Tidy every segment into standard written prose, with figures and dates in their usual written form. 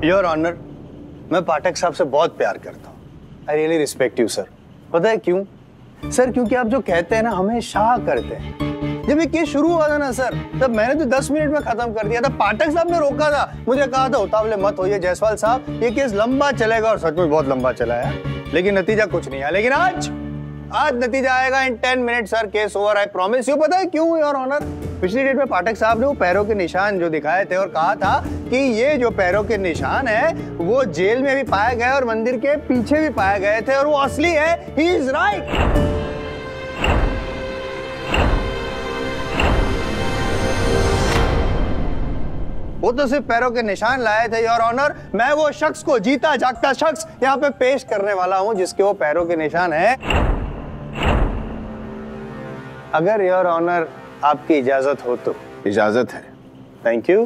Your honour, मैं पाठक साहब से बहुत प्यार करता हूँ। I really respect you sir. पता है क्यों सर? क्योंकि आप जो कहते हैं ना हमेशा करते हैं। जब ये केस शुरू हुआ था ना सर, तब मैंने तो 10 मिनट में खत्म कर दिया था। पाठक साहब ने रोका था, मुझे कहा था उतावले मत होइए जायसवाल साहब, ये केस लंबा चलेगा, और सच में बहुत लंबा चला है, लेकिन नतीजा कुछ नहीं आया। लेकिन आज नतीजा आएगा in 10 minute sir. Case over, I promise you. पता है क्यों योर ऑनर? पिछली डेट में पाठक साहब ने वो पैरों के निशान जो दिखाए थे और कहा था कि ये जो पैरों के निशान है वो जेल में भी पाए गए और मंदिर के पीछे भी पाए गए थे और वो असली है। He is right. वो तो सिर्फ पैरों के निशान लाए थे योर ऑनर। मैं वो शख्स को, जीता जागता शख्स, यहाँ पे पेश करने वाला हूँ जिसके वो पैरों के निशान है। अगर योर ऑनर आपकी इजाजत हो तो। इजाजत है। Thank you.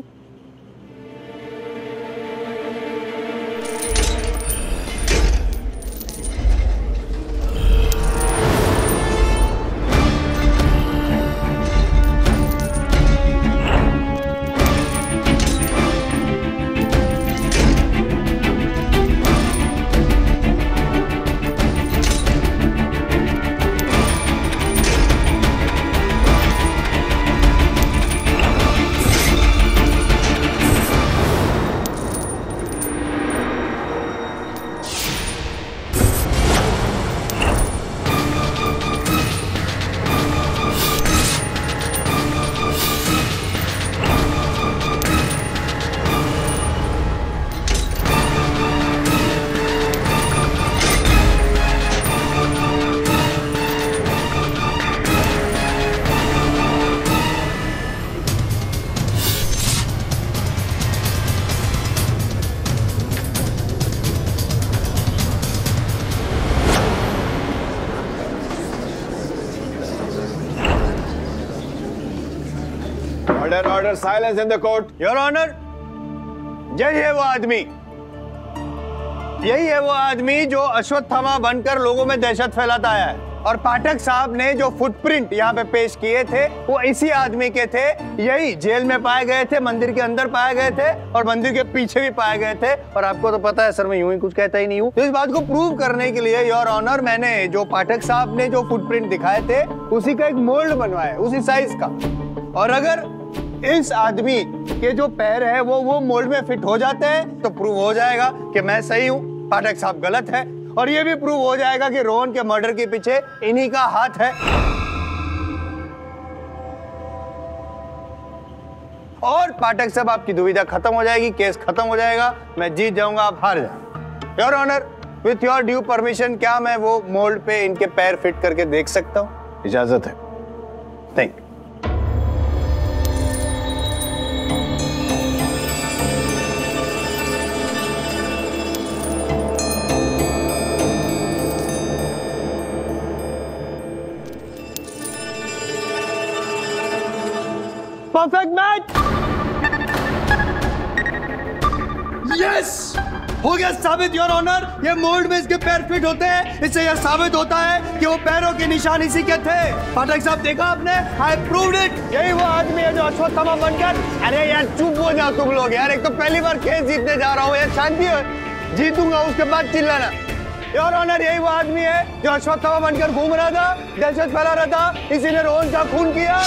Order, silence in the court. Your honour, यही है वो आदमी, यही है वो आदमी जो अश्वत्थामा बनकर लोगों में दहशत फैलाता है। और पाठक साहब ने जो फुटप्रिंट यहाँ पे पेश किए थे वो इसी आदमी के थे। यही जेल में पाए गए थे, मंदिर के अंदर पाए गए थे और मंदिर के पीछे भी पाए गए थे। और आपको तो पता है सर, मैं यूं ही कुछ कहता ही नहीं हूँ। तो इस बात को प्रूव करने के लिए योर ऑनर, मैंने जो पाठक साहब ने जो फुटप्रिंट दिखाए थे उसी का एक मोल्ड बनवाया, उसी साइज का। और अगर इस आदमी के जो पैर है वो मोल्ड में फिट हो जाते हैं तो प्रूव हो जाएगा कि मैं सही हूं, पाठक साहब गलत है। और ये भी प्रूव हो जाएगा कि रोहन के मर्डर के पीछे इन्हीं का हाथ है। और पाठक साहब आपकी दुविधा खत्म हो जाएगी, केस खत्म हो जाएगा, मैं जीत जाऊंगा, आप हार जाएंगे। Your honour, with your due permission, क्या मैं वो मोल्ड पे इनके पैर फिट करके देख सकता हूं? इजाजत है। Thank you. Perfect match. Yes, हो गया साबित योर ऑनर। ये मोल्ड में इसके पैर फिट होते हैं, इससे यह साबित होता है कि वो पैरों के निशान इसी के थे। पाठक साहब देखा आपने, आई प्रूव्ड इट। यही वो आदमी है जो अश्वत्थामा बनकर। अरे यार चुप हो जाओ तुम लोग यार, एक तो पहली बार केस जीतने जा रहा हूँ यार, शांति हो, जीतूंगा उसके बाद चिल्लाना। योर ऑनर, यही वो आदमी है जो अश्वत्थामा बनकर घूम रहा था, दहशत फैला रहा था, इसी ने रोहन का खून किया।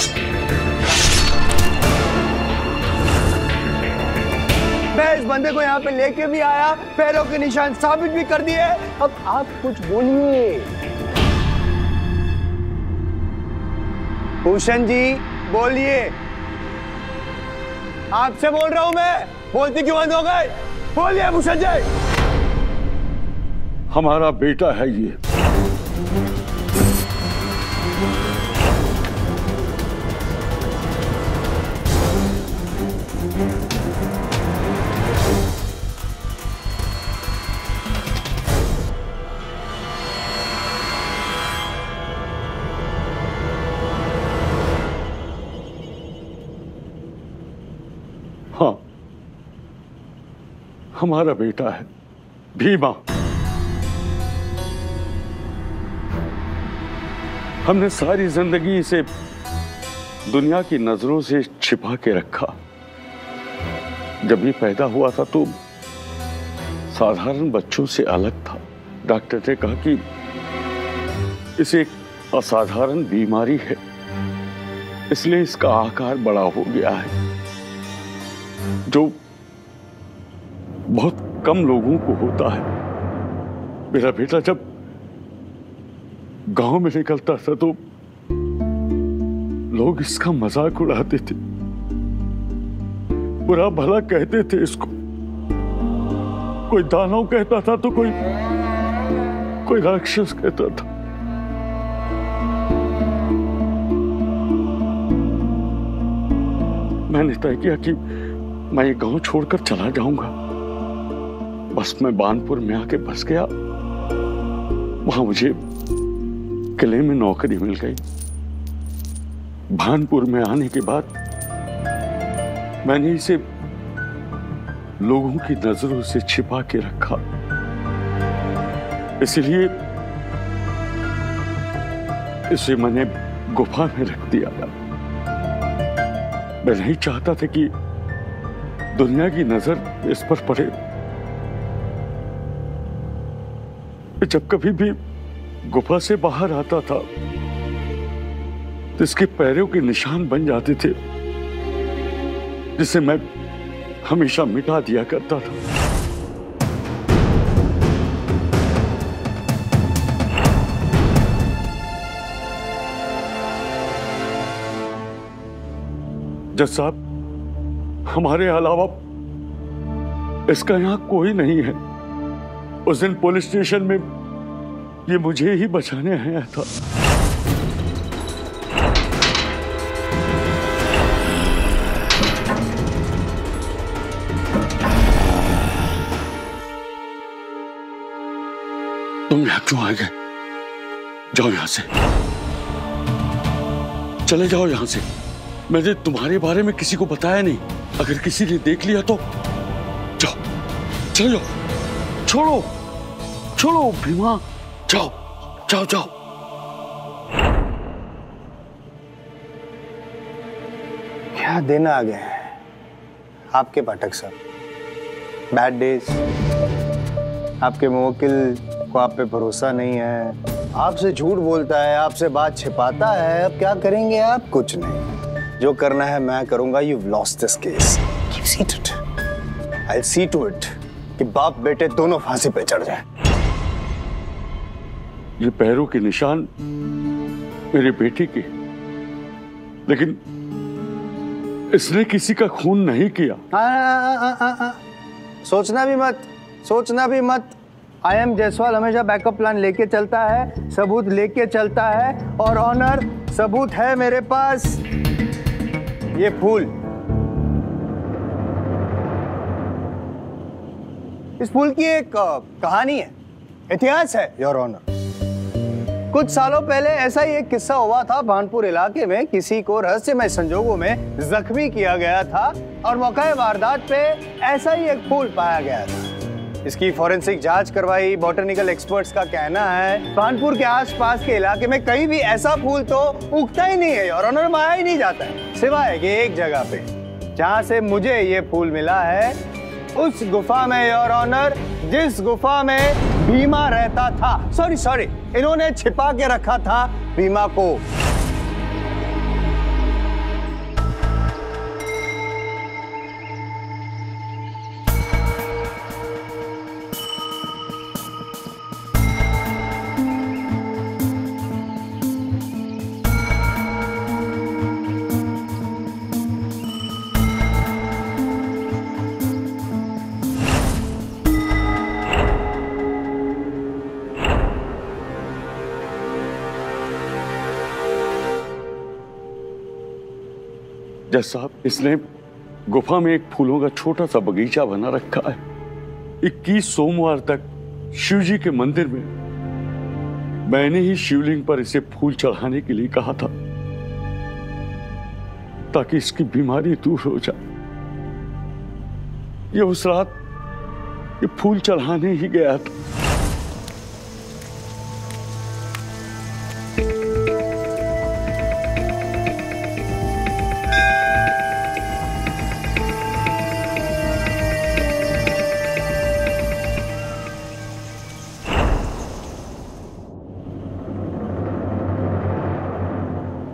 मैं इस बंदे को यहाँ पे लेके भी आया, पैरों के निशान साबित भी कर दिए। अब आप कुछ बोलिए। भूषण जी बोलिए। आपसे बोल रहा हूं मैं, बोलती क्यों बंद हो गए? बोलिए भूषण जी। हमारा बेटा है ये। हाँ, हमारा बेटा है भीमा। हमने सारी जिंदगी इसे दुनिया की नजरों से छिपा के रखा। जब ये पैदा हुआ था तो साधारण बच्चों से अलग था। डॉक्टर ने कहा कि इसे एक असाधारण बीमारी है, इसलिए इसका आकार बड़ा हो गया है, जो बहुत कम लोगों को होता है। मेरा बेटा जब गांव में निकलता था तो लोग इसका मजाक उड़ाते थे, बुरा भला कहते थे इसको। कोई दानव कहता था तो कोई राक्षस कहता था। मैंने तय किया कि मैं ये गांव छोड़कर चला जाऊंगा। बस मैं बानपुर में आके बस गया। वहां मुझे किले में नौकरी मिल गई। भानपुर में आने के बाद मैंने इसे लोगों की नजरों से छिपा के रखा, इसलिए इसे मैंने गुफा में रख दिया। मैं नहीं चाहता था कि दुनिया की नजर इस पर पड़े। जब कभी भी गुफा से बाहर आता था तो इसके पैरों के निशान बन जाते थे, जिसे मैं हमेशा मिटा दिया करता था। जज साहब, हमारे अलावा इसका यहां कोई नहीं है। उस दिन पुलिस स्टेशन में ये मुझे ही बचाने आया था। तुम यहां क्यों आ गए? जाओ यहां से, चले जाओ यहां से। मैंने तुम्हारे बारे में किसी को बताया नहीं। अगर किसी ने देख लिया तो जाओ, चले जाओ। छोड़ो छोड़ो भीमा, जाओ जाओ जाओ। क्या दिन आ गए हैं आपके पाठक साहब। Bad days. आपके मुवक्किल को आप पे भरोसा नहीं है, आपसे झूठ बोलता है, आपसे बात छिपाता है। अब क्या करेंगे आप? कुछ नहीं, जो करना है मैं करूंगा। You've lost this case. Keep seated. I'll see to it कि बाप बेटे दोनों फांसी पे चढ़ जाएं। ये पैरों के निशान मेरे बेटे के, लेकिन इसने किसी का खून नहीं किया। सोचना भी मत, सोचना भी मत। आई एम जायसवाल हमेशा बैकअप प्लान लेके चलता है, सबूत लेके चलता है, और ऑनर सबूत है मेरे पास। ये फूल, इस फूल की एक कहानी है, इतिहास है योर ऑनर। कुछ सालों पहले ऐसा ही एक किस्सा हुआ था। भानपुर इलाके में किसी को रहस्यमय संजोगों में जख्मी किया गया था और मौके वारदात पे ऐसा ही एक फूल पाया गया था। इसकी फॉरेंसिक जांच करवाई। बॉटनिकल एक्सपर्ट्स का कहना है भानपुर के आसपास के इलाके में कहीं भी ऐसा फूल तो उगता ही नहीं है और ऑनर में आया ही नहीं जाता है, सिवाय कि एक जगह पे जहां से मुझे ये फूल मिला है, उस गुफा में योर ऑनर, जिस गुफा में भीमा रहता था। सॉरी, इन्होंने छिपा के रखा था भीमा को। जज साहब, इसने गुफा में एक फूलों का छोटा सा बगीचा बना रखा है। 21 सोमवार तक शिव जी के मंदिर में मैंने ही शिवलिंग पर इसे फूल चढ़ाने के लिए कहा था, ताकि इसकी बीमारी दूर हो जाए। ये उस रात ये फूल चढ़ाने ही गया था।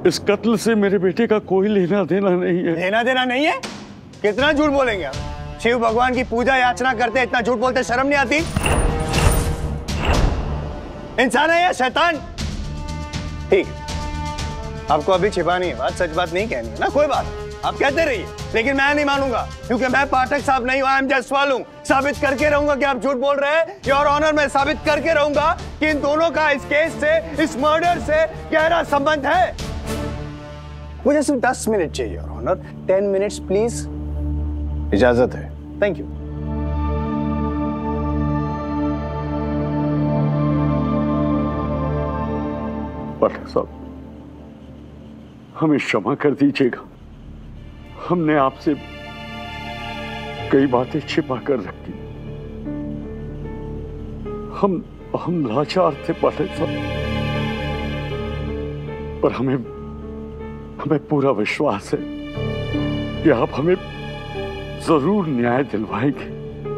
इस कत्ल से मेरे बेटे का कोई लेना देना नहीं है। लेना देना नहीं है? कितना झूठ बोलेंगे आप? शिव भगवान की पूजा याचना करते, इतना झूठ बोलते शर्म नहीं आती? इंसान है या शैतान? ठीक, आपको अभी छिपानी है बात, सच बात नहीं कहनी है ना, कोई बात, आप कहते रहिए, लेकिन मैं नहीं मानूंगा, क्योंकि मैं पाठक साहब नहीं हूं, आई एम जसवाल हूं। साबित करके रहूंगा कि आप झूठ बोल रहे हैं। योर ऑनर, मैं साबित करके रहूंगा कि इन दोनों का इस केस से, इस मर्डर से गहरा संबंध है। मुझे सिर्फ 10 मिनट चाहिए योर ऑनर, 10 मिनट्स प्लीज। इजाजत है। Thank you. पाठक साहब, हमें क्षमा कर दीजिएगा, हमने आपसे कई बातें छिपा कर रखी। हम लाचार थे पाठक साहब, पर हमें पूरा विश्वास है कि आप हमें जरूर न्याय दिलवाएंगे।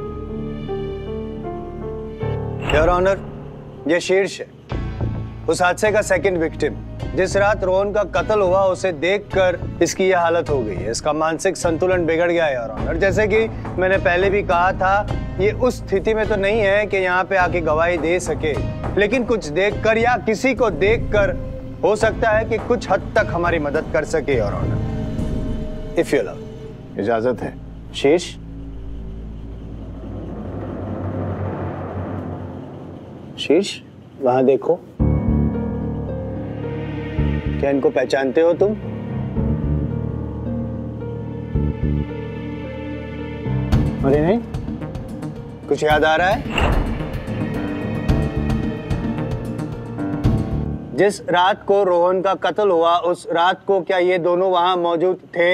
योर ऑनर, ये शीर्ष है, उस हादसे का सेकंड विक्टिम। जिस रात रोहन का कत्ल हुआ उसे देखकर इसकी यह हालत हो गई है। इसका मानसिक संतुलन बिगड़ गया है योर ऑनर। जैसे कि मैंने पहले भी कहा था, ये उस स्थिति में तो नहीं है कि यहाँ पे आके गवाही दे सके, लेकिन कुछ देखकर या किसी को देखकर हो सकता है कि कुछ हद तक हमारी मदद कर सके your honour, if you love. इजाजत है। शीर्ष, शीर्ष वहां देखो, क्या इनको पहचानते हो तुम? अरे नहीं, कुछ याद आ रहा है? जिस रात को रोहन का कत्ल हुआ उस रात को क्या ये दोनों वहां मौजूद थे?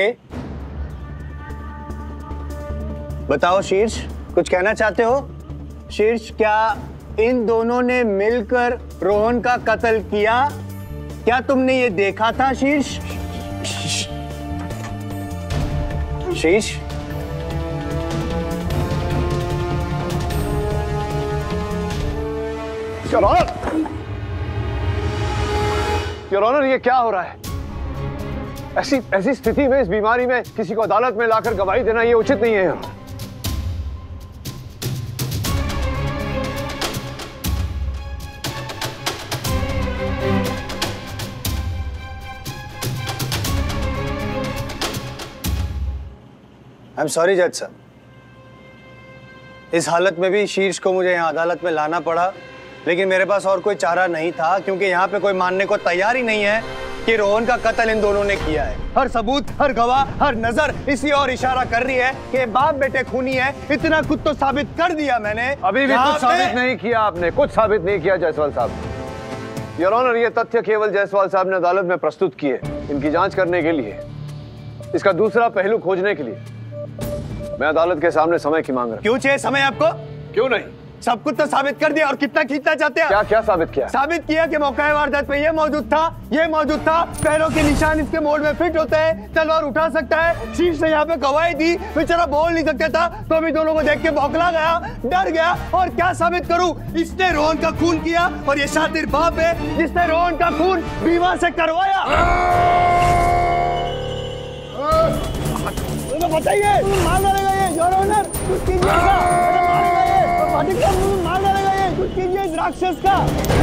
बताओ शीर्ष, कुछ कहना चाहते हो? शीर्ष, क्या इन दोनों ने मिलकर रोहन का कत्ल किया? क्या तुमने ये देखा था शीर्ष? शीर्ष, योर ऑनर, ये क्या हो रहा है? ऐसी स्थिति में, इस बीमारी में किसी को अदालत में लाकर गवाही देना ये उचित नहीं है। आई एम सॉरी जज साहब, इस हालत में भी शीर्ष को मुझे यहाँ अदालत में लाना पड़ा, लेकिन मेरे पास और कोई चारा नहीं था, क्योंकि यहाँ पे कोई मानने को तैयार ही नहीं है कि रोहन का कत्ल इन दोनों ने किया है। हर सबूत, हर गवाह, हर नजर इसी और इशारा कर रही है कि बाप बेटे खूनी है। इतना कुछ तो साबित कर दिया मैंने। अभी भी कुछ साबित नहीं किया आपने, कुछ साबित नहीं किया जायसवाल साहब। योर ऑनर, ये तथ्य केवल जायसवाल साहब ने अदालत में प्रस्तुत किए, इनकी जांच करने के लिए, इसका दूसरा पहलू खोजने के लिए। मैं अदालत के सामने समय की मांग रहा हूं। क्यों चाहिए समय आपको? क्यों नहीं? सब कुछ तो साबित कर दिया, और कितना खींचना चाहते हैं? क्या क्या साबित किया? साबित किया कि मौका वारदात पे ये मौजूद था, ये मौजूद था, पैरों के निशान इसके मोड़ में फिट होते हैं, तलवार उठा सकता है। शीर्ष ने यहाँ पे गवाही दी, बेचारा बोल नहीं सकता था, तो अभी दोनों को देख के बौखला गया, डर गया। और क्या साबित करूं? इसने रोहन का खून किया, और ये शातिर बाप है जिसने रोहन का खून बीमा से करवाया। बताइए, मार डालेगा ये योर ऑनर, कुछ कीजिएगा, मारेगा ये, पाठक साहब मार डालेगा ये, कुछ कीजिए इस राक्षस का।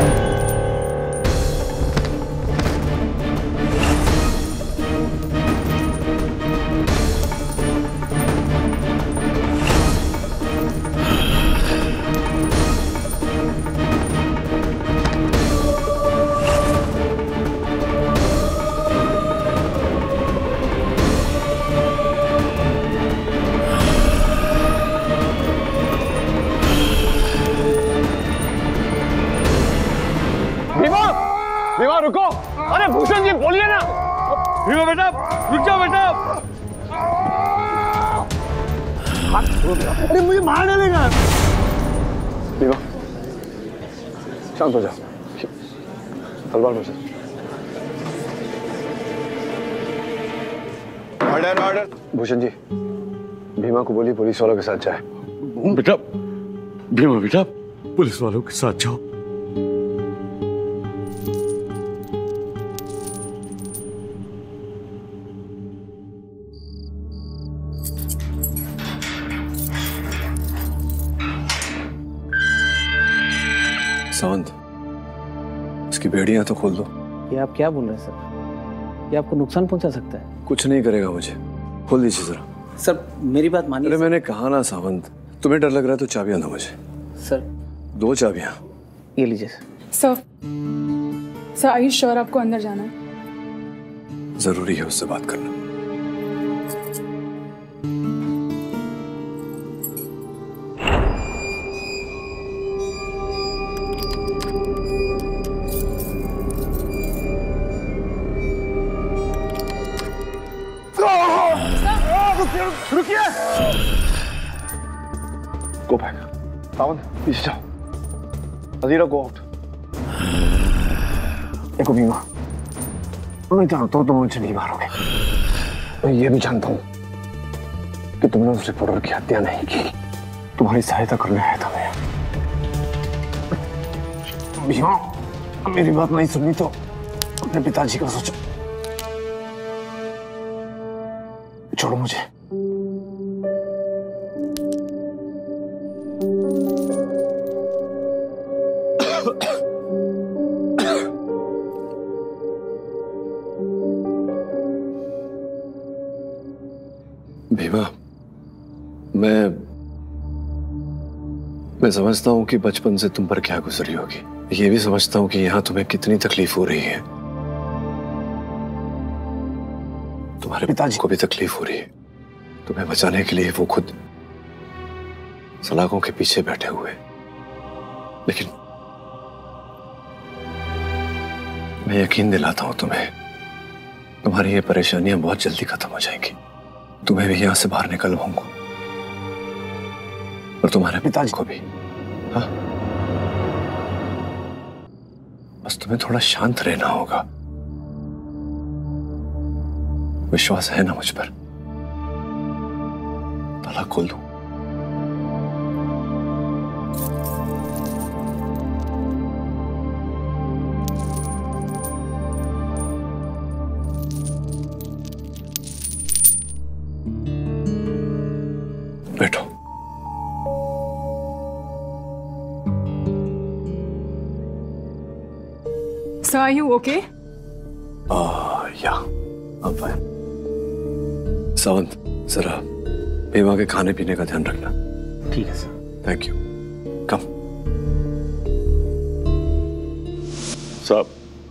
भीमा रुको! अरे भूषण जी बोलिए ना! भीमा बेटा, रुक जाओ बेटा! अरे मुझे मार डालेगा। भीमा, शांत हो जाओ, तलवार मुझे। Order order. भूषण जी, भीमा को बोलिए पुलिस वालों के साथ जाए। बेटा, भीमा बेटा, पुलिस वालों के साथ जाओ। सावंत, इसकी बेड़ियां तो खोल दो। ये आप क्या बोल रहे हैं सर? ये आपको नुकसान पहुंचा सकता है। कुछ नहीं करेगा मुझे, खोल दीजिए जरा। सर मेरी बात मानिए। अरे मैंने कहा ना सावंत, तुम्हें डर लग रहा है तो चाबियां दो मुझे। सर 2 चाबियां। ये लीजिए sir. Sir are you sure आपको अंदर जाना है? जरूरी है उससे बात करना। रुकिए। Go back. सावंत पीछे जाओ। Ajira go out. देखो भीमा, मैं जानता हूँ तुम मुझे नहीं मारोगे। मैं ये भी जानता हूँ कि तुमने उस रिपोर्टर की हत्या नहीं की। तुम्हारी सहायता करने आया था मैं। भीमा, मेरी बात नहीं सुनी तो अपने पिताजी का सोचो। छोड़ो मुझे। भीमा, मैं समझता हूं कि बचपन से तुम पर क्या गुजरी होगी। ये भी समझता हूं कि यहां तुम्हें कितनी तकलीफ हो रही है। तुम्हारे पिताजी को भी तकलीफ हो रही है। तुम्हें बचाने के लिए वो खुद सलाखों के पीछे बैठे हुए। लेकिन मैं यकीन दिलाता हूं तुम्हें, तुम्हारी ये परेशानियां बहुत जल्दी खत्म हो जाएंगी। तुम्हें भी यहां से बाहर निकलवाऊंगा और तुम्हारे पिताजी को भी। हाँ, बस तुम्हें थोड़ा शांत रहना होगा। विश्वास है ना मुझ पर? ताला खोल दूं? बैठो। Sir are you okay? या अब फाइन। सावंत, जरा भीमा के खाने पीने का ध्यान रखना। ठीक है सर। Thank you. कम। साहब,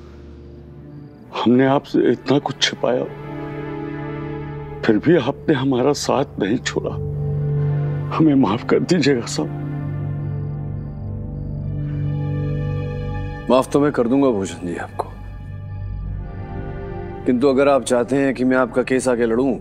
हमने आपसे इतना कुछ छिपाया, फिर भी आपने हमारा साथ नहीं छोड़ा। हमें माफ कर दीजिएगा साहब। माफ तो मैं कर दूंगा भूषण जी आपको, किंतु अगर आप चाहते हैं कि मैं आपका केस आगे लड़ूं,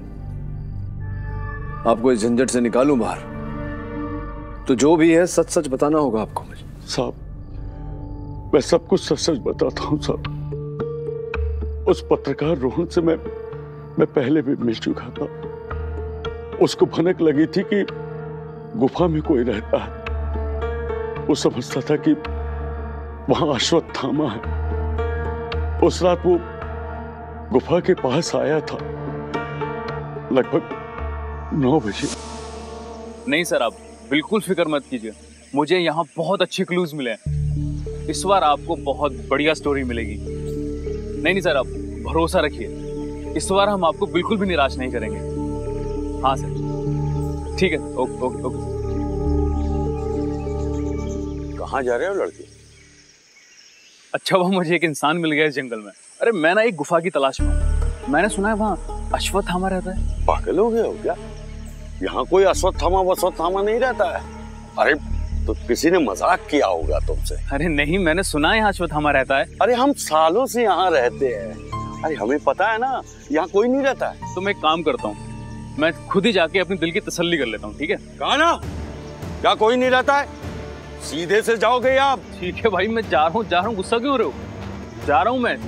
आपको इस झंझट से निकालूं बाहर, तो जो भी है सच सच बताना होगा आपको मुझे। साहब, मैं सब कुछ सच सच बताता हूं साहब। उस पत्रकार रोहन से मैं पहले भी मिल चुका था। उसको भनक लगी थी कि गुफा में कोई रहता है। वो समझता था कि वहां अश्वत्थामा है। उस रात वो गुफा के पास आया था लगभग 9 बजे। नहीं सर, आप बिल्कुल फिक्र मत कीजिए। मुझे यहाँ बहुत अच्छे क्लूज मिले हैं। इस बार आपको बहुत बढ़िया स्टोरी मिलेगी। नहीं सर, आप भरोसा रखिए। इस बार हम आपको बिल्कुल भी निराश नहीं करेंगे। हाँ सर, ठीक है। Okay okay okay. कहाँ जा रहे हो लड़के? अच्छा, वो मुझे एक इंसान मिल गया इस जंगल में। अरे मैं ना एक गुफा की तलाश में हूँ। मैंने सुना है वहाँ अश्वत्थामा रहता है। पागल हो गए हो क्या? यहाँ कोई अश्वत्थामा नहीं रहता है। अरे तो किसी ने मजाक किया होगा तुमसे। अरे नहीं, मैंने सुना है यहाँ अश्वत्थामा रहता है। अरे हम सालों से यहाँ रहते हैं। अरे हमें पता है ना, यहाँ कोई नहीं रहता है। तो मैं एक काम करता हूँ, मैं खुद ही जाके अपनी दिल की तसल्ली कर लेता हूँ। ठीक है? कहा ना, क्या कोई नहीं रहता है? सीधे से जाओगे आप? ठीक है भाई, मैं जा रहा हूँ। गुस्सा क्यों हो रहे हो? जा रहा हूँ मैं।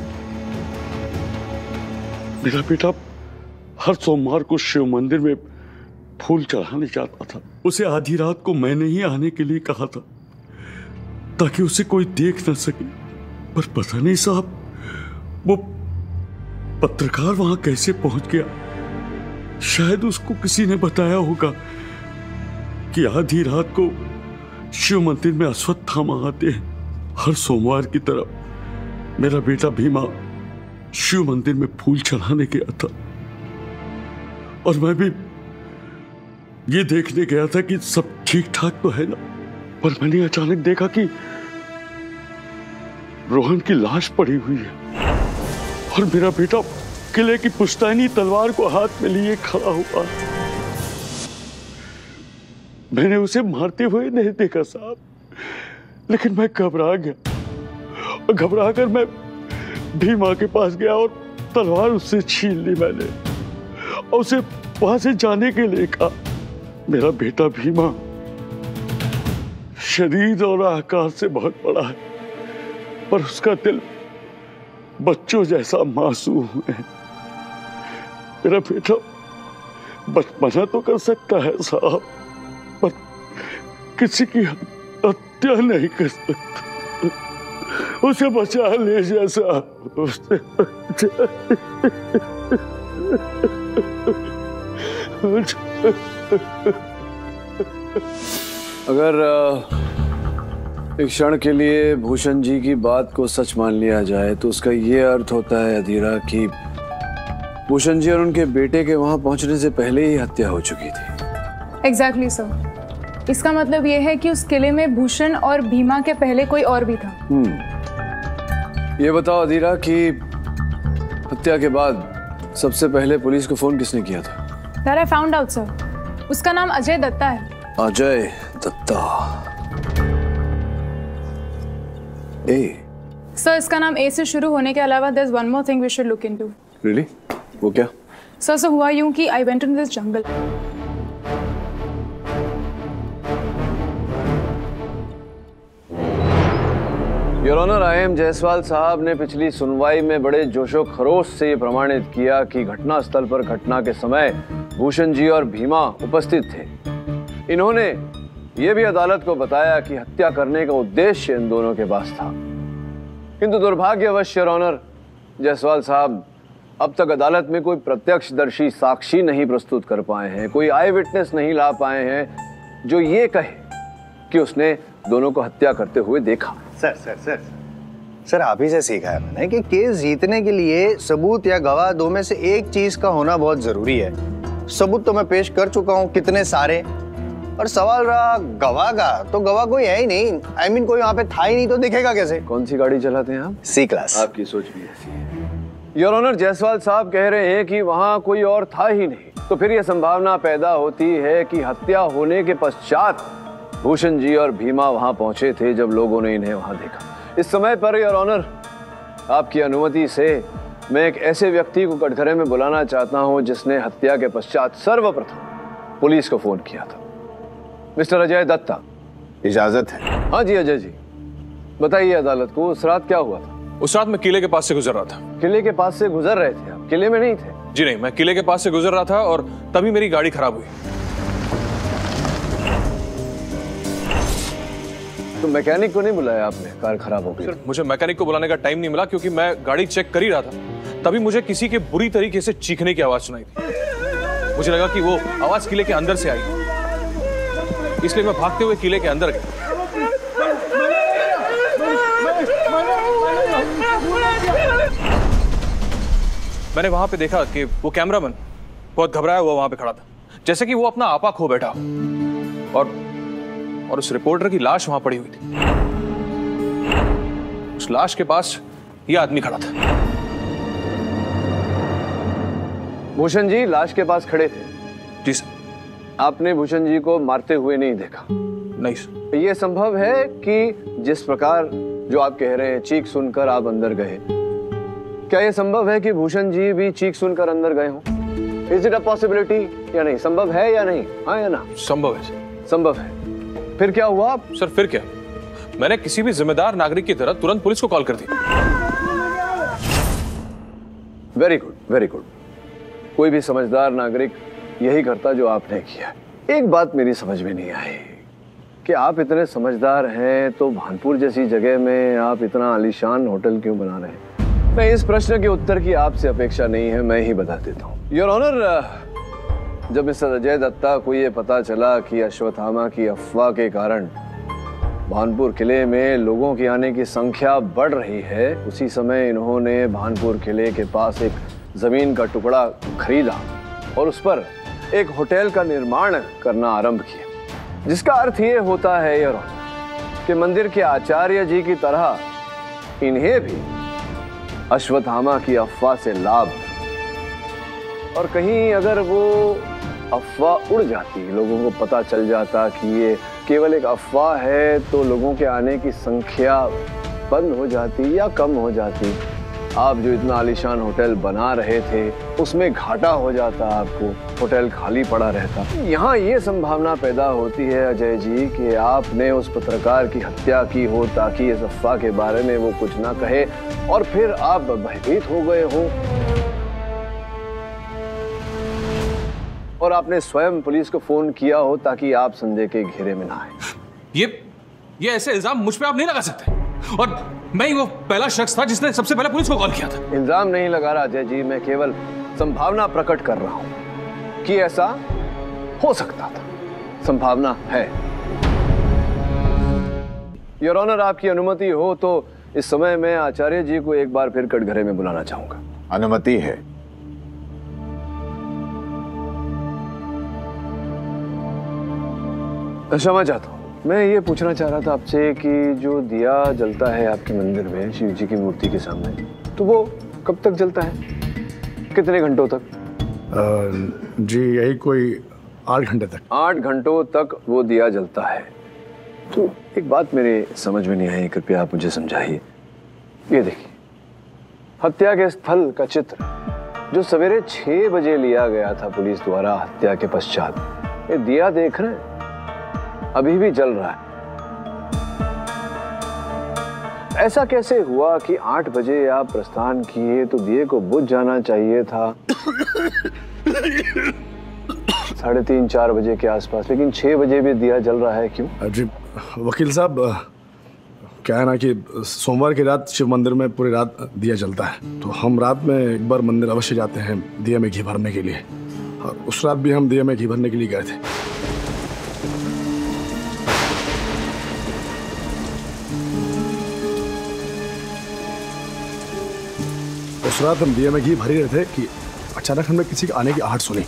मेरा बेटा हर सोमवार को शिव मंदिर में फूल चढ़ाने जाता था। उसे आधी रात को मैंने ही आने के लिए कहा था ताकि उसे कोई देख न सके। पर पता नहीं साहब, वो पत्रकार वहां कैसे पहुंच गया। शायद उसको किसी ने बताया होगा कि आधी रात को शिव मंदिर में अश्वत्थामा आते हैं। हर सोमवार की तरह मेरा बेटा भीमा शिव मंदिर में फूल चढ़ाने गया था और मैं भी ये देखने गया था कि सब ठीक ठाक तो है ना, पर मैंने अचानक देखा कि रोहन की लाश पड़ी हुई है और मेरा बेटा किले की पुश्तैनी तलवार को हाथ में लिए खड़ा हुआ। मैंने उसे मारते हुए नहीं देखा साहब, लेकिन मैं घबरा गया और घबरा कर मैं भीमा के पास गया और तलवार उससे छीन ली मैंने और उसे वहां से जाने के लिए कहा। मेरा बेटा भीमा शरीर और आकार से बहुत बड़ा है, पर उसका दिल बच्चों जैसा मासूम है। मेरा बेटा बचपना तो कर सकता है साहब, पर किसी की हत्या नहीं कर सकता। उसे बचा लीजिए साहब, उसे अगर एक क्षण के लिए भूषण जी की बात को सच मान लिया जाए तो उसका ये अर्थ होता है अधीरा कि भूषण जी और उनके बेटे के वहां पहुंचने से पहले ही हत्या हो चुकी थी। Exactly sir. इसका मतलब ये है कि उस किले में भूषण और भीमा के पहले कोई और भी था। ये बताओ अधीरा कि हत्या के बाद सबसे पहले पुलिस को फोन किसने किया था? That I found out, sir. उसका नाम अजय दत्ता है। अजय दत्ता। ए सर, इसका नाम ए से शुरू होने के अलावा there's one more thing we should look into। Really? वो क्या? सर हुआ यूं कि I went into this jungle। Your honour, I M. Jaiswal साहब ने पिछली सुनवाई में बड़े जोशो खरोश से ये प्रमाणित किया कि घटना स्थल पर घटना के समय भूषण जी और भीमा उपस्थित थे। इन्होंने ये भी अदालत को बताया कि हत्या करने का उद्देश्य इन दोनों के पास था। किंतु दुर्भाग्यवश योर ऑनर जायसवाल साहब अब तक अदालत में कोई प्रत्यक्षदर्शी साक्षी नहीं प्रस्तुत कर पाए हैं, कोई आई विटनेस नहीं ला पाए हैं जो ये कहे कि उसने दोनों को हत्या करते हुए देखा। सर आप ही से सीखा है मैंने कि केस जीतने के लिए सबूत या गवाह दो में से एक चीज का होना बहुत जरूरी है। सबूत तो मैं पेश कर चुका हूँ कितने सारे, और सवाल रहा गवाह का, तो गवाह कोई है ही नहीं। I mean, कोई वहां पे था ही नहीं तो दिखेगा कैसे? कौन सी गाड़ी चलाते हैं आप? C class. आपकी सोच भी ऐसी है। योर ऑनर, जायसवाल साहब कह रहे हैं कि वहां कोई और था ही नहीं, तो फिर यह संभावना पैदा होती है कि हत्या होने के पश्चात भूषण जी और भीमा वहां पहुंचे थे जब लोगों ने इन्हें वहां देखा। इस समय पर योर ऑनर, आपकी अनुमति से मैं एक ऐसे व्यक्ति को कटघरे में बुलाना चाहता हूं जिसने हत्या के पश्चात सर्वप्रथम पुलिस को फोन किया था। मिस्टर अजय दत्ता। इजाजत है? हाँ जी अजय जी, बताइए अदालत को उस रात क्या हुआ था? उस रात मैं किले के पास से गुजर रहा था। किले के पास से गुजर रहे थे आप? किले में नहीं थे? जी नहीं, मैं किले के पास से गुजर रहा था और तभी मेरी गाड़ी खराब हुई। तो मैकेनिक को नहीं बुलाया आपने? कार खराब हो गई। सर, मुझे मैकेनिक को बुलाने का टाइम नहीं मिला क्योंकि मैं गाड़ी चेक कर ही रहा था। तभी मुझे किसी के बुरी तरीके से चीखने की आवाज सुनाई थी। मुझे लगा कि वो आवाज किले के अंदर से आई, इसलिए मैं भागते हुए किले के अंदर गया। मैंने वहां पे देखा कि वो कैमरामैन बहुत घबराया हुआ वहां पे खड़ा था, जैसे कि वो अपना आपा खो बैठा और उस रिपोर्टर की लाश वहां पड़ी हुई थी। उस लाश के पास ये आदमी खड़ा था। भूषण जी लाश के पास खड़े थे? जी सर। आपने भूषण जी को मारते हुए नहीं देखा? नहीं सर। यह संभव है कि जिस प्रकार जो आप कह रहे हैं चीख सुनकर आप अंदर गए, क्या यह संभव है कि भूषण जी भी चीख सुनकर अंदर गए हों? इज इट अ पॉसिबिलिटी या नहीं? संभव है या नहीं? हाँ या ना? संभव है सर। संभव है। फिर क्या हुआ? सर फिर क्या, मैंने किसी भी जिम्मेदार नागरिक की तरह तुरंत पुलिस को कॉल कर दी। Very good, very good. कोई भी समझदार नागरिक यही करता जो आपने किया। एक बात मेरी समझ में नहीं आई कि आप इतने समझदार हैं तो भानपुर जैसी जगह में आप इतना आलीशान होटल क्यों बना रहे हैं? मैं इस प्रश्न के उत्तर की आपसे अपेक्षा नहीं है, मैं ही बता देता हूँ। योर ऑनर, जब मिस्टर अजय दत्ता को ये पता चला कि अश्वत्थामा की अफवाह के कारण भानपुर किले में लोगों की आने की संख्या बढ़ रही है, उसी समय इन्होंने भानपुर किले के पास एक जमीन का टुकड़ा खरीदा और उस पर एक होटल का निर्माण करना आरंभ किया, जिसका अर्थ ये होता है योर ऑनर कि मंदिर के आचार्य जी की तरह इन्हें भी अश्वत्थामा की अफवाह से लाभ, और कहीं अगर वो अफवाह उड़ जाती, लोगों को पता चल जाता कि ये केवल एक अफवाह है, तो लोगों के आने की संख्या बंद हो जाती या कम हो जाती। आप जो इतना आलीशान होटल बना रहे थे उसमें घाटा हो जाता, आपको होटल खाली पड़ा रहता। यहाँ ये संभावना पैदा होती है अजय जी कि आपने उस पत्रकार की हत्या की हो ताकि इस अफवाह के बारे में वो कुछ ना कहे, और फिर आप भयभीत हो गए हो और आपने स्वयं पुलिस को फोन किया हो ताकि आप संजय के घेरे में ना आए। ये ऐसे इल्जाम मुझ पे आप नहीं लगा सकते, और मैं ही वो पहला शख्स था जिसने सबसे पहले पुलिस को कॉल किया था। इल्जाम नहीं लगा रहा अजय जी, मैं केवल संभावना प्रकट कर रहा हूं कि ऐसा हो सकता था, संभावना है। योर ऑनर, आपकी अनुमति हो तो इस समय मैं आचार्य जी को एक बार फिर कटघरे में बुलाना चाहूंगा। अनुमति है। क्षमा चाहता हूँ, मैं ये पूछना चाह रहा था आपसे कि जो दिया जलता है आपके मंदिर में शिव जी की मूर्ति के सामने, तो वो कब तक जलता है, कितने घंटों तक? जी यही कोई 8 घंटे तक। 8 घंटों तक वो दिया जलता है। तो एक बात मेरे समझ में नहीं आई, कृपया आप मुझे समझाइए। ये देखिए, हत्या के स्थल का चित्र जो सवेरे 6 बजे लिया गया था पुलिस द्वारा हत्या के पश्चात, ये दिया देख रहे हैं अभी भी जल रहा है। ऐसा कैसे हुआ कि 8 बजे आप प्रस्थान किए तो दिए को बुझ जाना चाहिए था 3:30-4 बजे के आसपास, लेकिन 6 बजे भी दिया जल रहा है, क्यों? जी वकील साहब, क्या है ना कि सोमवार की रात शिव मंदिर में पूरी रात दिया जलता है, तो हम रात में एक बार मंदिर अवश्य जाते हैं दिया में घी भरने के लिए, और उस रात भी हम दिया में घी भरने के लिए गए थे। उस रात हम दिया में घी भर ही रहे थे कि अचानक हमने किसी के आने की आहट सुनी।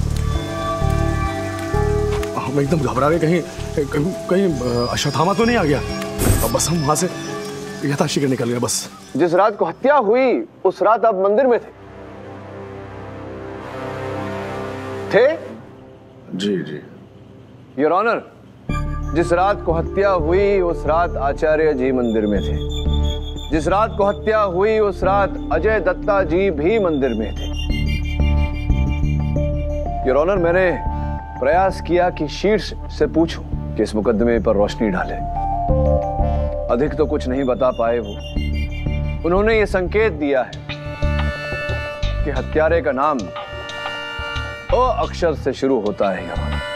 हम एकदम घबरा गए, कहीं अश्वत्थामा तो नहीं आ गया, और बस हम वहां से यथाशी के निकल गए। बस जिस रात को हत्या हुई उस रात आप मंदिर में थे? जी जी योर ऑनर, जिस रात को हत्या हुई उस रात आचार्य जी मंदिर में थे, जिस रात को हत्या हुई उस रात अजय दत्ता जी भी मंदिर में थे। योर ऑनर, मैंने प्रयास किया कि शीर्ष से पूछूं कि इस मुकदमे पर रोशनी डाले, अधिक तो कुछ नहीं बता पाए वो। उन्होंने ये संकेत दिया है कि हत्यारे का नाम अ अक्षर से शुरू होता है। योर ऑनर,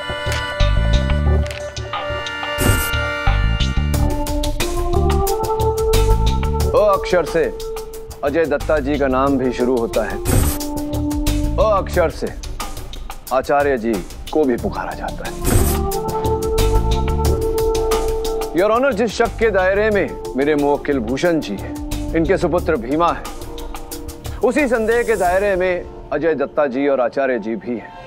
अ अक्षर से अजय दत्ता जी का नाम भी शुरू होता है, अ अक्षर से आचार्य जी को भी पुकारा जाता है। योर ऑनर, जिस शक के दायरे में मेरे मुवक्किल भूषण जी हैं, इनके सुपुत्र भीमा है, उसी संदेह के दायरे में अजय दत्ता जी और आचार्य जी भी हैं।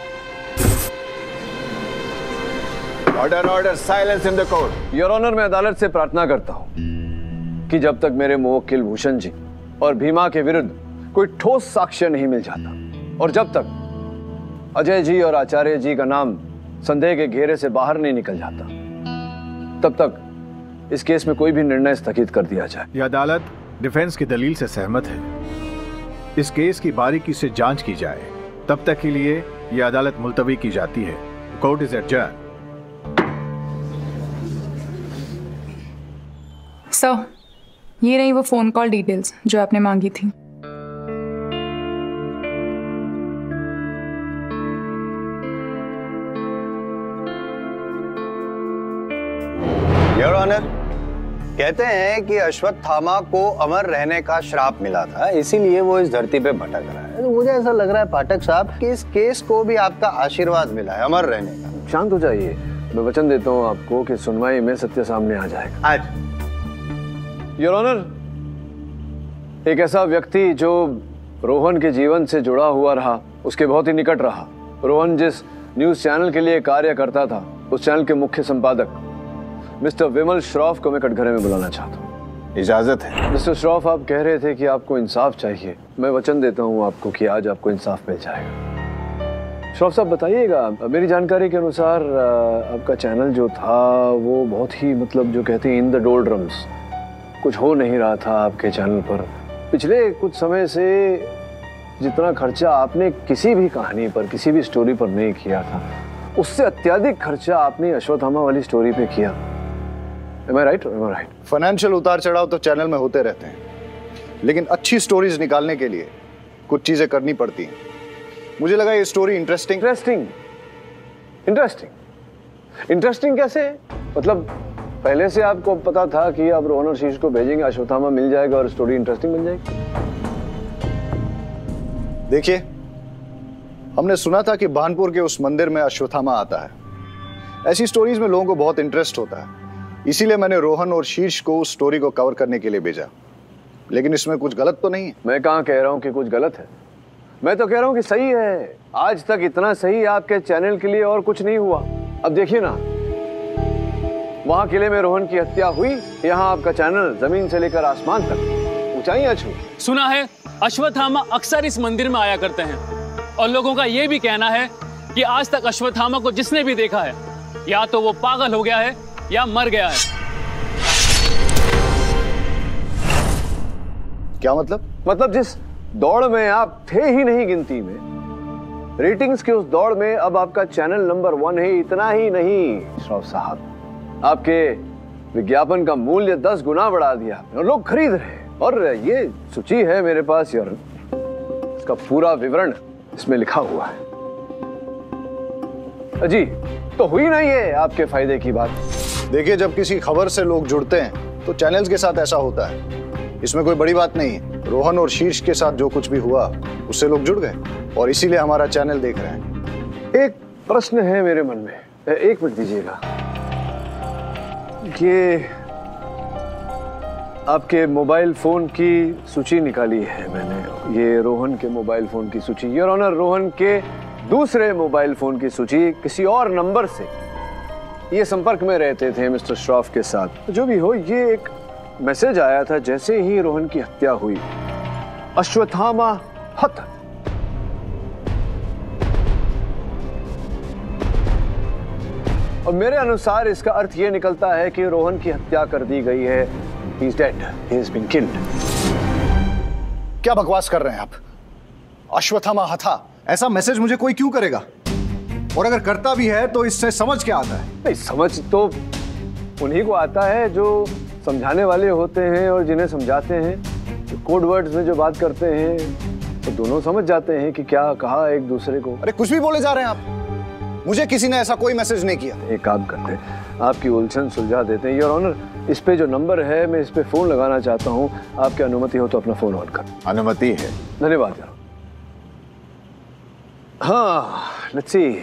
Order order, silence in the court. Your honour, मैं अदालत से प्रार्थना करता हूं कि जब तक मेरे मुवक्किल भूषण जी और भीमा के विरुद्ध कोई ठोस साक्ष्य नहीं मिल जाता, और जब तक अजय जी और आचार्य जी का नाम संदेह के घेरे से बाहर नहीं निकल जाता, तब तक इस केस में कोई भी निर्णय स्थगित कर दिया जाए। यह अदालत डिफेंस की दलील से सहमत है। इस केस की बारीकी से जांच की जाए, तब तक के लिए यह अदालत मुलतवी की जाती है। Court is adjourn. सर, ये रही वो फोन कॉल डिटेल्स जो आपने मांगी थी। योर ऑनर, कहते हैं कि अश्वत्थामा को अमर रहने का श्राप मिला था, इसीलिए वो इस धरती पे भटक रहा है। तो मुझे ऐसा लग रहा है पाठक साहब कि इस केस को भी आपका आशीर्वाद मिला है अमर रहने का। शांत हो जाइए, मैं वचन देता हूं आपको कि सुनवाई में सत्य सामने आ जाएगा आज। योर ऑनर, एक ऐसा व्यक्ति जो रोहन के जीवन से जुड़ा हुआ रहा, उसके बहुत ही निकट रहा। रोहन जिस न्यूज चैनल के लिए कार्य करता था, उस चैनल के मुख्य संपादक मिस्टर विमल श्रॉफ को मैं कटघरे में बुलाना चाहता हूँ। इजाजत है। मिस्टर श्रॉफ, आप कह रहे थे कि आपको इंसाफ चाहिए। मैं वचन देता हूँ आपको कि आज आपको इंसाफ मिल जाएगा। श्रॉफ साहब बताइएगा, मेरी जानकारी के अनुसार आपका चैनल जो था वो बहुत ही मतलब जो कहते हैं इन द डोल्ड्रम्स, कुछ हो नहीं रहा था आपके चैनल पर। पिछले कुछ समय से जितना खर्चा आपने किसी भी कहानी पर, किसी भी स्टोरी पर नहीं किया था, उससे अत्यधिक खर्चा आपने अश्वत्थामा वाली स्टोरी पे किया। Am I right? Am I right? Financial उतार चढ़ाव तो चैनल में होते रहते हैं, लेकिन अच्छी स्टोरीज निकालने के लिए कुछ चीजें करनी पड़ती हैं। मुझे लगा ये स्टोरी इंटरेस्टिंग कैसे? मतलब पहले से आपको पता था कि आप रोहन और शीश को भेजेंगे, अश्वत्थामा मिल जाएगा और स्टोरी इंटरेस्टिंग बन जाएगी? देखिए, हमने सुना था कि भानपुर के उस मंदिर में अश्वत्थामा आता है। ऐसी स्टोरीज में लोगों को बहुत इंटरेस्ट होता है, इसीलिए मैंने रोहन और शीर्ष को उस स्टोरी को कवर करने के लिए भेजा। लेकिन इसमें कुछ गलत तो नहीं है? मैं कहाँ कह रहा हूँ कि कुछ गलत है, मैं तो कह रहा हूँ कि सही है। आज तक इतना सही आपके चैनल के लिए और कुछ नहीं हुआ। अब देखिए ना, वहां किले में रोहन की हत्या हुई, यहाँ आपका चैनल जमीन से लेकर आसमान तक ऊंचाइयां छू। सुना है अश्वत्थामा अक्सर इस मंदिर में आया करते हैं, और लोगों का यह भी कहना है कि आज तक अश्वत्थामा को जिसने भी देखा है, या तो वो पागल हो गया है या मर गया है। क्या मतलब? मतलब जिस दौड़ में आप थे ही नहीं गिनती में, रेटिंग्स के उस दौड़ में अब आपका चैनल नंबर 1 है। इतना ही नहीं श्रॉफ साहब, आपके विज्ञापन का मूल्य 10 गुना बढ़ा दिया और लोग खरीद रहे हैं। और ये सूची है मेरे पास यार, इसका पूरा विवरण इसमें लिखा हुआ है। जी, तो हुई नहीं है आपके फायदे की बात। देखिए, जब किसी खबर से लोग जुड़ते हैं तो चैनल्स के साथ ऐसा होता है, इसमें कोई बड़ी बात नहीं है। रोहन और शीर्ष के साथ जो कुछ भी हुआ उससे लोग जुड़ गए और इसीलिए हमारा चैनल देख रहे हैं। एक प्रश्न है मेरे मन में, 1 मिनट दीजिएगा। ये आपके मोबाइल फोन की सूची निकाली है मैंने, ये रोहन के मोबाइल फोन की सूची। योर ऑनर, रोहन के दूसरे मोबाइल फोन की सूची किसी और नंबर से ये संपर्क में रहते थे मिस्टर श्रॉफ के साथ। जो भी हो, ये एक मैसेज आया था जैसे ही रोहन की हत्या हुई, अश्वत्थामा हत। और मेरे अनुसार इसका अर्थ ये निकलता है कि रोहन की हत्या कर दी गई है। He is dead. He has been killed. क्या बकवास कर रहे हैं आप? अश्वत्थामा हथा, ऐसा मैसेज मुझे कोई क्यों करेगा? और अगर करता भी है तो इससे समझ क्या आता है? नहीं, समझ तो उन्हीं को आता है जो समझाने वाले होते हैं और जिन्हें समझाते हैं। तो कोड वर्ड्स में जो बात करते हैं तो दोनों समझ जाते हैं कि क्या कहा एक दूसरे को। अरे कुछ भी बोले जा रहे हैं आप, मुझे किसी ने ऐसा कोई मैसेज नहीं किया। एक काम करते हैं, आपकी उलझन सुलझा देते हैं। योर ऑनर, इस पे जो नंबर है मैं इस पे फोन लगाना चाहता हूँ, आपकी अनुमति हो तो अपना फोन ऑन कर। अनुमति है। धन्यवाद यार। हाँ, लेट्स सी।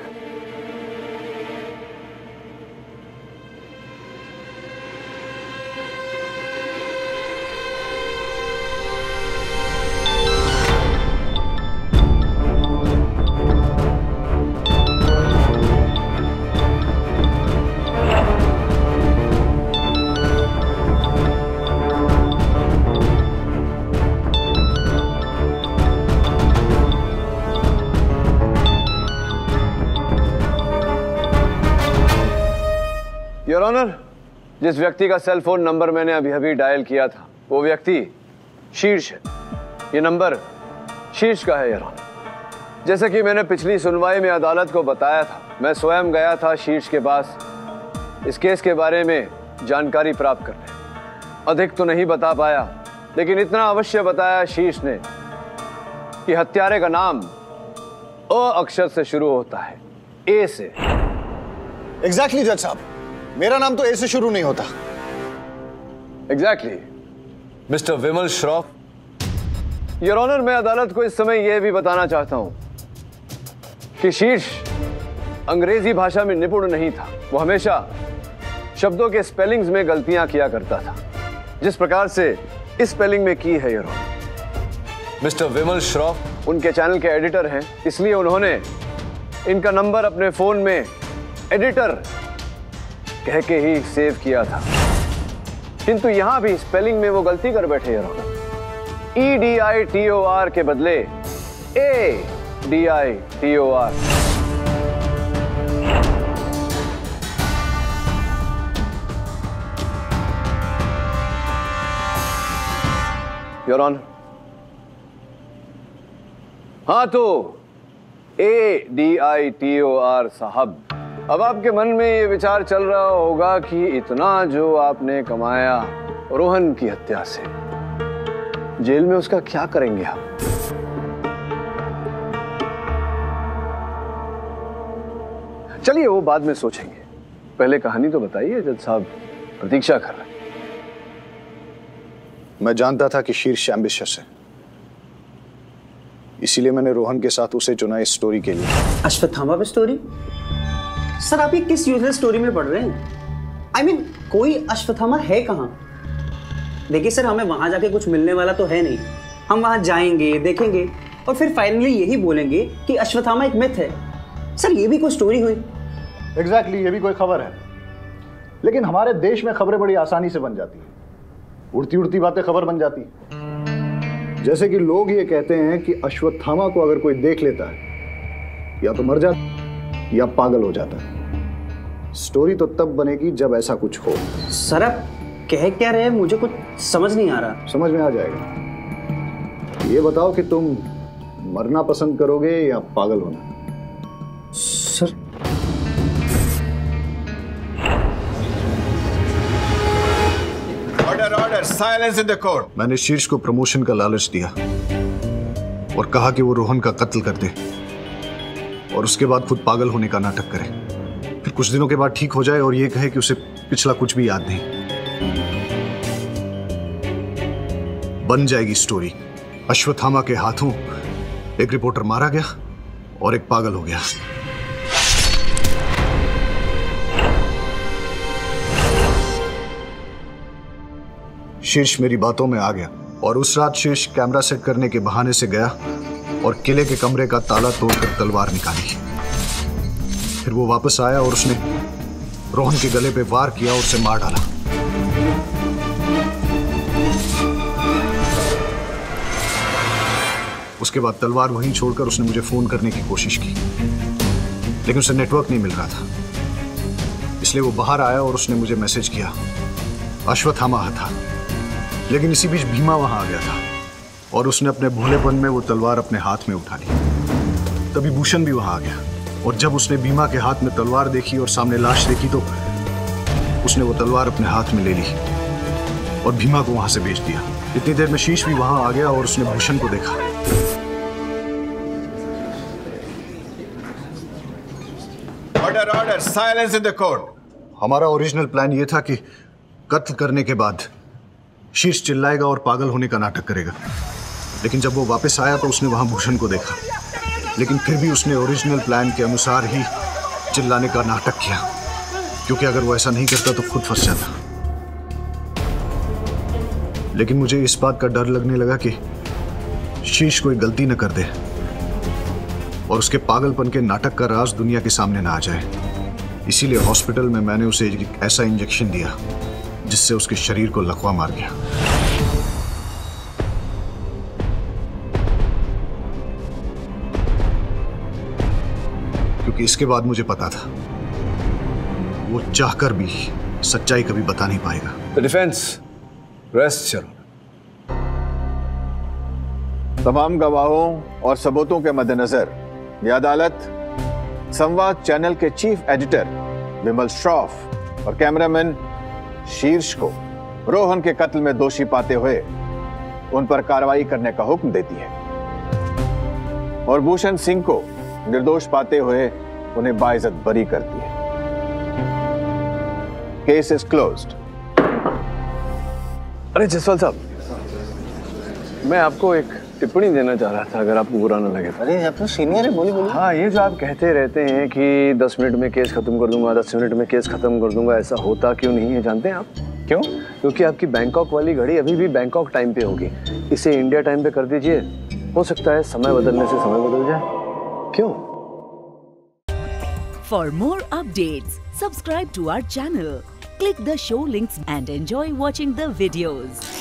योर ऑनर, जिस व्यक्ति का सेल फोन नंबर मैंने अभी अभी डायल किया था, वो व्यक्ति शीर्ष है। ये नंबर शीर्ष का है योर ऑनर। जैसे कि मैंने पिछली सुनवाई में अदालत को बताया था, मैं स्वयं गया था शीर्ष के पास इस केस के बारे में जानकारी प्राप्त करने। अधिक तो नहीं बता पाया, लेकिन इतना अवश्य बताया शीर्ष ने कि हत्यारे का नाम अ अक्षर से शुरू होता है, ए से। एग्जैक्टली जज साहब, मेरा नाम तो ए से शुरू नहीं होता। Exactly mister Vimal Shroff. Your honour, मैं अदालत को इस समय यह भी बताना चाहता हूं कि शीर्ष अंग्रेजी भाषा में निपुण नहीं था। वो हमेशा शब्दों के स्पेलिंग्स में गलतियां किया करता था, जिस प्रकार से इस स्पेलिंग में की है। मिस्टर विमल श्रॉफ उनके चैनल के एडिटर हैं, इसलिए उन्होंने इनका नंबर अपने फोन में एडिटर कह के ही सेव किया था। किंतु यहां भी स्पेलिंग में वो गलती कर बैठे हैं। EDITOR के बदले ADITOR। योर ऑनर, हाँ तो ADITOR साहब, अब आपके मन में ये विचार चल रहा होगा कि इतना जो आपने कमाया रोहन की हत्या से, जेल में उसका क्या करेंगे आप? चलिए वो बाद में सोचेंगे, पहले कहानी तो बताइए। जज साहब प्रतीक्षा कर रहे हैं। मैं जानता था कि शीर्ष एम्बिशियस है, इसीलिए मैंने रोहन के साथ उसे चुना इस स्टोरी के लिए। अश्वत्थामा पे स्टोरी? सर आप ये किस यूजलेस स्टोरी में पढ़ रहे हैं? I mean, कोई अश्वत्थामा है कहाँ? देखिए सर, हमें वहां जाके कुछ मिलने वाला तो है नहीं। हम वहां जाएंगे, देखेंगे और फिर फाइनली यही बोलेंगे कि अश्वत्थामा एक मिथ है। सर ये भी कोई स्टोरी हुई? एग्जैक्टली, ये भी कोई खबर है। लेकिन हमारे देश में खबरें बड़ी आसानी से बन जाती हैं। उड़ती उड़ती बातें खबर बन जाती है। जैसे कि लोग ये कहते हैं कि अश्वत्थामा को अगर कोई देख लेता है या तो मर जाता है या पागल हो जाता है। स्टोरी तो तब बनेगी जब ऐसा कुछ हो। सर आप कह क्या रहे हैं? मुझे कुछ समझ नहीं आ रहा। समझ में आ जाएगा। ये बताओ कि तुम मरना पसंद करोगे या पागल होना? Sir order, silence in the court. मैंने शीर्ष को प्रमोशन का लालच दिया और कहा कि वो रोहन का कत्ल कर दे और उसके बाद खुद पागल होने का नाटक करे। फिर कुछ दिनों के बाद ठीक हो जाए और ये कहे कि उसे पिछला कुछ भी याद नहीं। बन जाएगी स्टोरी। अश्वत्थामा के हाथों एक रिपोर्टर मारा गया और एक पागल हो गया। शीर्ष मेरी बातों में आ गया और उस रात शीर्ष कैमरा सेट करने के बहाने से गया और किले के कमरे का ताला तोड़कर तलवार निकाली। फिर वो वापस आया और उसने रोहन के गले पे वार किया और उसे मार डाला। उसके बाद तलवार वहीं छोड़कर उसने मुझे फोन करने की कोशिश की, लेकिन उसे नेटवर्क नहीं मिल रहा था। इसलिए वो बाहर आया और उसने मुझे मैसेज किया। अश्वत्थामा था, लेकिन इसी बीच भीमा वहां आ गया था और उसने अपने भोलेपन में वो तलवार अपने हाथ में उठा ली। तभी भूषण भी वहां आ गया और जब उसने भीमा के हाथ में तलवार देखी और सामने लाश देखी तो उसने वो तलवार अपने हाथ में ले ली और भीमा को वहां से भेज दिया। इतनी देर में शीश भी वहां आ गया और उसने भूषण को देखा। Order, silence in the court. हमारा ओरिजिनल प्लान ये था कि कत्ल करने के बाद शीर्ष चिल्लाएगा और पागल होने का नाटक करेगा, लेकिन जब वो वापस आया तो उसने वहां भूषण को देखा, लेकिन फिर भी उसने ओरिजिनल प्लान के अनुसार ही चिल्लाने का नाटक किया, क्योंकि अगर वो ऐसा नहीं करता तो खुद फंस जाता। लेकिन मुझे इस बात का डर लगने लगा कि शीर्ष कोई गलती न कर दे और उसके पागलपन के नाटक का राज दुनिया के सामने ना आ जाए। इसीलिए हॉस्पिटल में मैंने उसे एक ऐसा इंजेक्शन दिया जिससे उसके शरीर को लकवा मार गया। क्योंकि इसके बाद मुझे पता था वो चाहकर भी सच्चाई कभी बता नहीं पाएगा। द डिफेंस रेस्ट चलो। तमाम गवाहों और सबूतों के मद्देनजर यह अदालत संवाद चैनल के चीफ एडिटर विमल श्रॉफ और कैमरामैन शीर्ष को रोहन के कत्ल में दोषी पाते हुए उन पर कार्रवाई करने का हुक्म देती है और भूषण सिंह को निर्दोष पाते हुए उन्हें बाइज्जत बरी करती है। Case is closed. अरे जसवाल साहब, मैं आपको एक टिप्पणी देना चाह रहा था, अगर आपको बुरा ना लगे। अरे आप तो सीनियर है, बोली बोली। हाँ, ये जो आप कहते रहते हैं कि 10 मिनट में केस खत्म कर दूंगा, 10 मिनट में केस खत्म कर दूंगा, ऐसा होता क्यों नहीं है जानते हैं आप? क्यों? क्योंकि आपकी बैंकॉक वाली घड़ी अभी भी बैंकॉक टाइम पे होगी। इसे इंडिया टाइम पे कर दीजिए, हो सकता है समय बदलने से समय बदल जाए। क्यों? For more updates, subscribe to our channel, click the show links and enjoy watching the videos.